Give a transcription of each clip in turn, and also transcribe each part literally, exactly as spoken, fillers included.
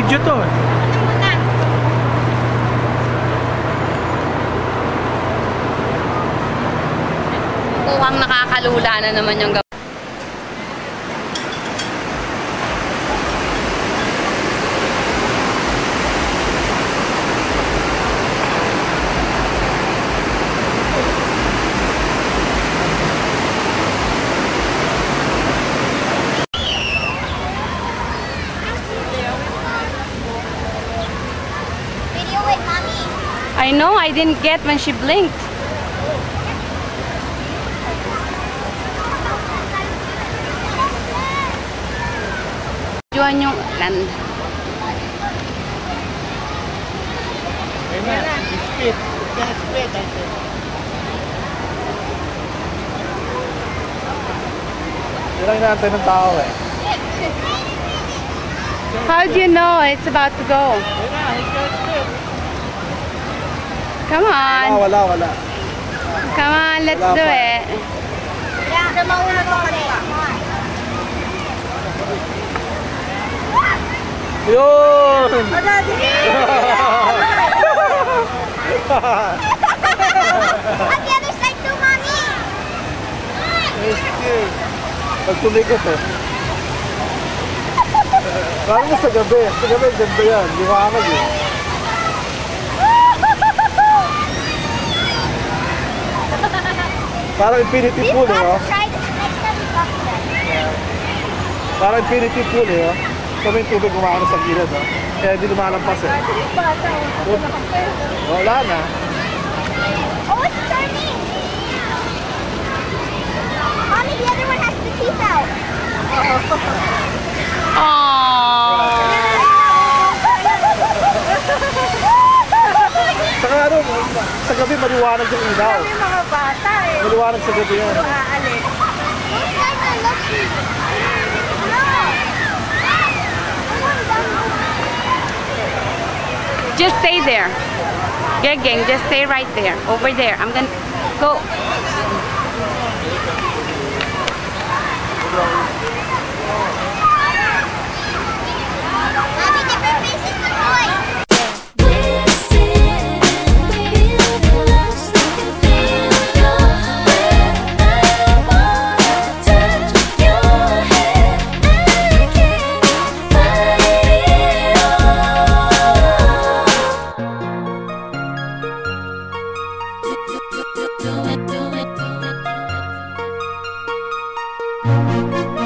Video to eh. Mukhang nakakalula na naman yung gawin. I know, I didn't get when she blinked. Juan yung land. Amen. Spit. It's spit, I think. Yun lang inaantay ng tao eh. How do you know it's about to go? Ayun na, he's gonna spit. Come on. Wala, wala, wala. Come on, let's Wala do pa. it. Yeah, the mauna ko kasi. Yun! Oh, daddy! On the other side too, mommy! It's cute. Pagtumikot eh. Parang mo sa gabi. Sa gabi, ganda yan. Di makamag eh. Parang infinity pool eh, oh. Try this next time we talk to them. Parang infinity pool eh, oh. Kami yung tubig kumakano sa gilid, oh. Kaya hindi lumalampas eh. Wala na. Oh, it's turning! Mommy, the other one has the teeth out. Aww. Saka ano, sa gabi maliwanag yung ilaw. May mga bata eh. Maliwanag sa gabi yan. Aalis. Those guys are lucky. No! Just stay there. Gegeng, just stay right there. Over there. I'm gonna go. Mommy, different faces to boys. Do it, do it, do it, do it.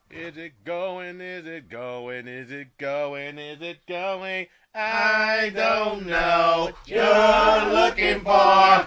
Is it going? Is it going? Is it going? Is it going? I don't know what you're looking for.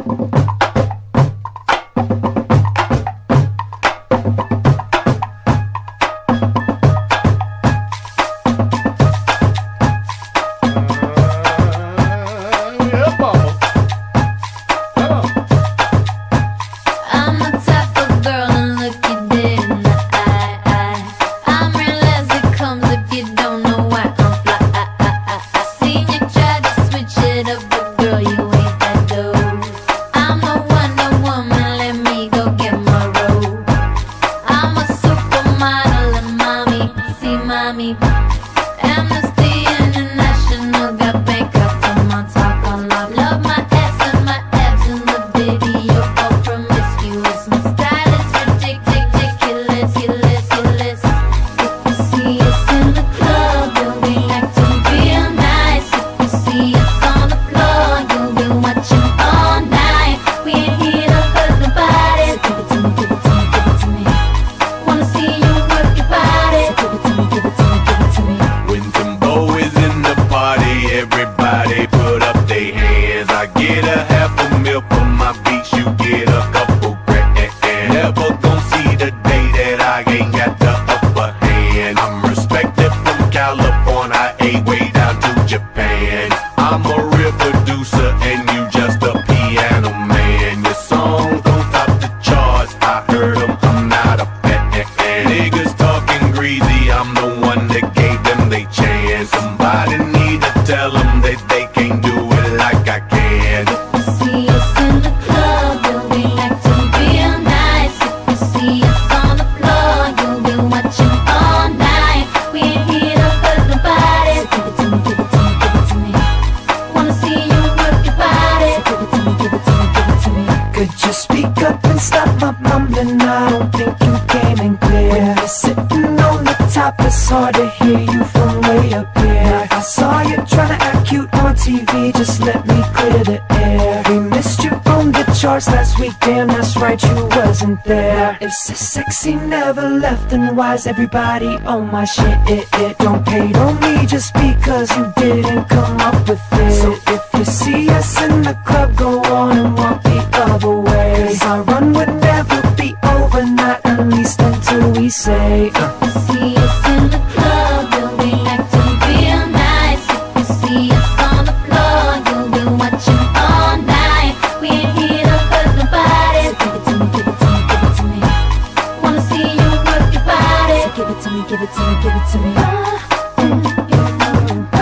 Sexy never left, and why's everybody on my shit? It, it don't hate on me just because you didn't come up with it. So if you see us in the club, go on and walk the other way. Cause our run would never be over, not at least until we say uh. If you see us in the club, you'll be acting real nice. If you see us on the floor, you'll be watching all night. We ain't here to hurt nobody. So give it to me, give it to me, give it to me. Wanna see you work your body. So give it to me, give it to me, give it to me. Ah, yeah, yeah, ah,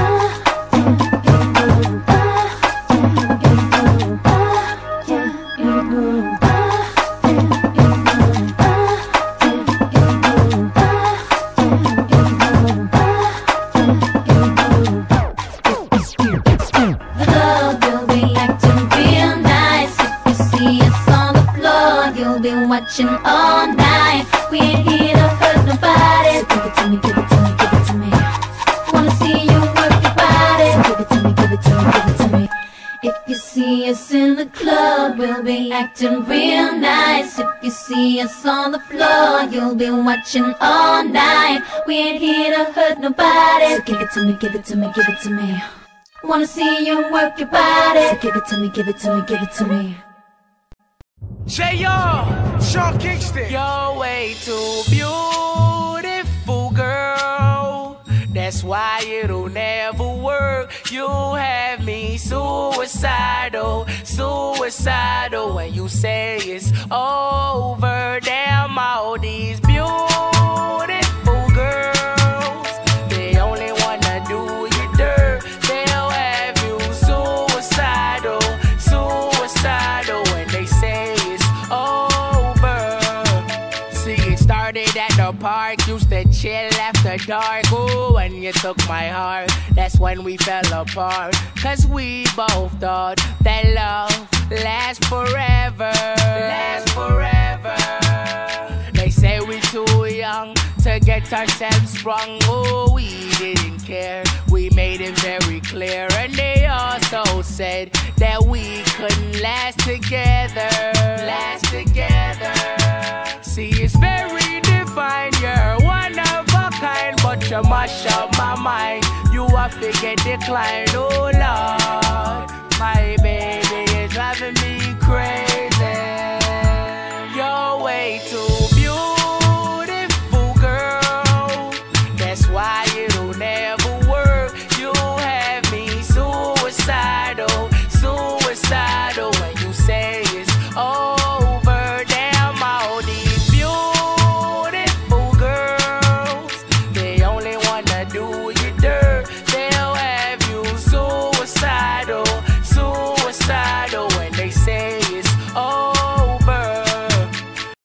yeah, yeah, ah, yeah, yeah, ah, watching all night. We ain't here to hurt nobody. So give it to me, give it to me, give it to me. Wanna see you work your body. So give it to me, give it to me, give it to me. If you see us in the club, we'll be acting real nice. If you see us on the floor, you'll be watching all night. We ain't here to hurt nobody. So give it to me, give it to me, give it to me. Wanna see you work your body. So give it to me, give it to me, give it to me. Say yo, Sean Kingston. You're way too beautiful, girl. That's why it'll never work. You have me suicidal, suicidal. When you say it's over, damn all these beautiful girls, they only wanna do you dirt. They'll have you suicidal, suicidal. When they say over. See, it started at the park, used to chill after dark. Ooh, when you took my heart, that's when we fell apart. Cause we both thought that love lasts forever. Lasts forever. They say we too young to get ourselves sprung. Oh, we didn't care, we made it very clear. And they also said that we couldn't last together. Last together. See, it's very divine. You're one of a kind, but you mash up my mind. You have to get declined, oh Lord. My baby is driving me